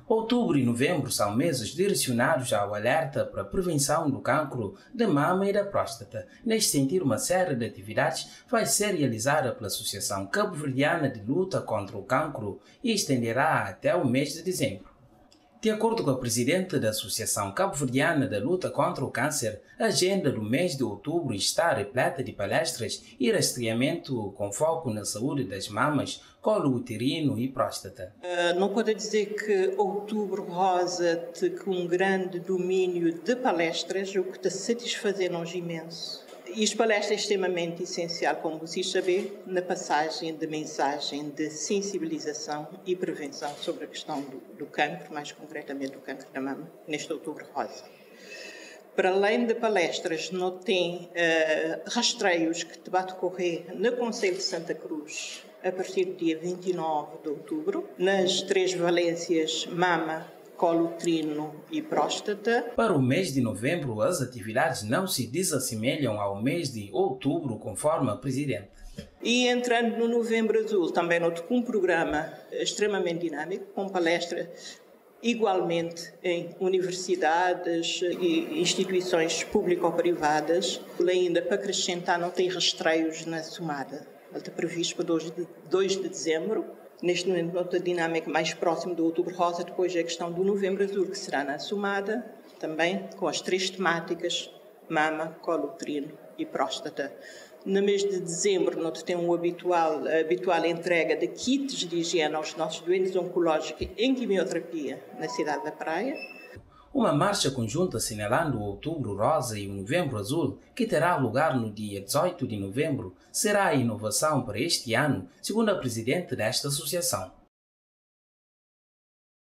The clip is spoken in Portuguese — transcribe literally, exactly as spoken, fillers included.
Outubro e novembro são meses direcionados ao alerta para a prevenção do cancro de mama e da próstata. Neste sentido, uma série de atividades vai ser realizada pela Associação Cabo-Verdiana de Luta contra o Cancro e estenderá até o mês de dezembro. De acordo com a presidente da Associação Cabo-Verdiana da Luta contra o Câncer, a agenda do mês de outubro está repleta de palestras e rastreamento com foco na saúde das mamas, colo uterino e próstata. Uh, não pode dizer que outubro rosa tem um grande domínio de palestras, o que está satisfazendo-nos imenso. E as palestras é extremamente essencial, como vocês sabem, na passagem de mensagem de sensibilização e prevenção sobre a questão do, do cancro, mais concretamente do cancro da mama, neste outubro rosa. Para além de palestras, não tem uh, rastreios que vai decorrer no Conselho de Santa Cruz a partir do dia vinte e nove de outubro, nas três valências mama, colo uterino e próstata. Para o mês de novembro, as atividades não se desassemelham ao mês de outubro, conforme a presidente. E entrando no Novembro Azul, também noto um programa extremamente dinâmico, com palestras igualmente em universidades e instituições público-privadas. Ainda para acrescentar, não tem rastreios na somada. Ela está previsto para dois de dezembro. Neste momento, outra dinâmica mais próxima do Outubro Rosa, depois é a questão do Novembro Azul, que será na Assomada, também com as três temáticas, mama, colo uterino e próstata. No mês de dezembro, nós temos a habitual, a habitual entrega de kits de higiene aos nossos doentes oncológicos em quimioterapia na cidade da Praia. Uma marcha conjunta assinalando o Outubro Rosa e o Novembro Azul, que terá lugar no dia dezoito de novembro, será a inovação para este ano, segundo a presidente desta associação.